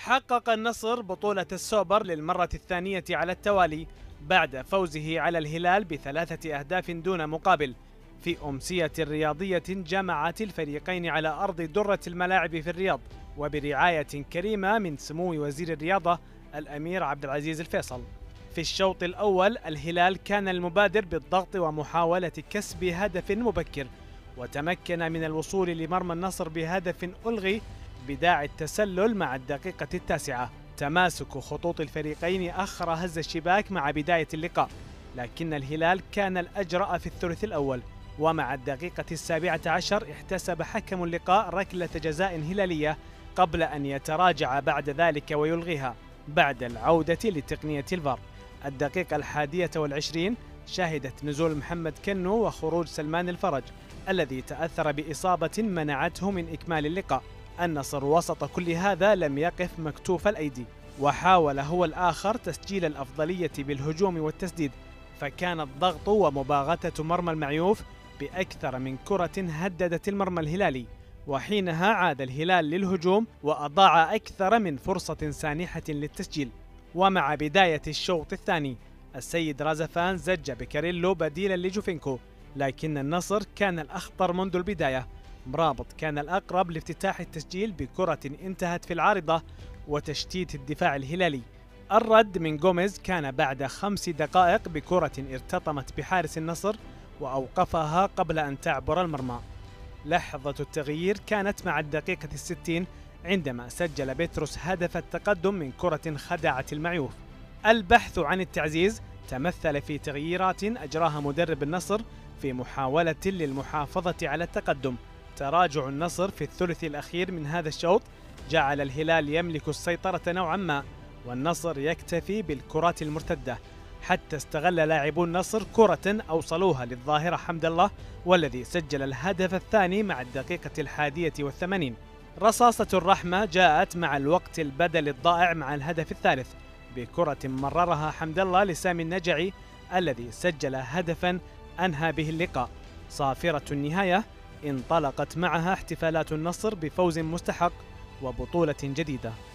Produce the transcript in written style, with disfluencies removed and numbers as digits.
حقق النصر بطولة السوبر للمرة الثانية على التوالي بعد فوزه على الهلال ب3 أهداف دون مقابل في أمسية رياضية جمعت الفريقين على أرض درة الملاعب في الرياض، وبرعاية كريمة من سمو وزير الرياضة الأمير عبد العزيز الفيصل. في الشوط الأول الهلال كان المبادر بالضغط ومحاولة كسب هدف مبكر، وتمكن من الوصول لمرمى النصر بهدف ألغي بداعي التسلل مع الدقيقة 9. تماسك خطوط الفريقين أخر هز الشباك مع بداية اللقاء، لكن الهلال كان الأجرأ في الثلث الأول، ومع الدقيقة 17 احتسب حكم اللقاء ركلة جزاء هلالية قبل أن يتراجع بعد ذلك ويلغيها بعد العودة لتقنية الفار. الدقيقة 21 شهدت نزول محمد كنو وخروج سلمان الفرج الذي تأثر بإصابة منعته من إكمال اللقاء. النصر وسط كل هذا لم يقف مكتوف الأيدي، وحاول هو الآخر تسجيل الأفضلية بالهجوم والتسديد، فكان الضغط ومباغتة مرمى المعيوف بأكثر من كرة هددت المرمى الهلالي، وحينها عاد الهلال للهجوم وأضاع أكثر من فرصة سانحة للتسجيل. ومع بداية الشوط الثاني السيد رازفان زج بكاريلو بديلا لجوفينكو، لكن النصر كان الأخطر منذ البداية. مرابط كان الأقرب لافتتاح التسجيل بكرة انتهت في العارضة وتشتيت الدفاع الهلالي. الرد من غوميز كان بعد 5 دقائق بكرة ارتطمت بحارس النصر وأوقفها قبل أن تعبر المرمى. لحظة التغيير كانت مع الدقيقة 60 عندما سجل بيتروس هدف التقدم من كرة خدعت المعيوف. البحث عن التعزيز تمثل في تغييرات أجراها مدرب النصر في محاولة للمحافظة على التقدم. تراجع النصر في الثلث الأخير من هذا الشوط جعل الهلال يملك السيطرة نوعا ما، والنصر يكتفي بالكرات المرتدة، حتى استغل لاعبو النصر كرة أوصلوها للظاهرة حمد الله والذي سجل الهدف الثاني مع الدقيقة 81. رصاصة الرحمة جاءت مع الوقت البدل الضائع مع الهدف الثالث بكرة مررها حمد الله لسامي النجعي الذي سجل هدفا أنهى به اللقاء. صافرة النهاية انطلقت معها احتفالات النصر بفوز مستحق وبطولة جديدة.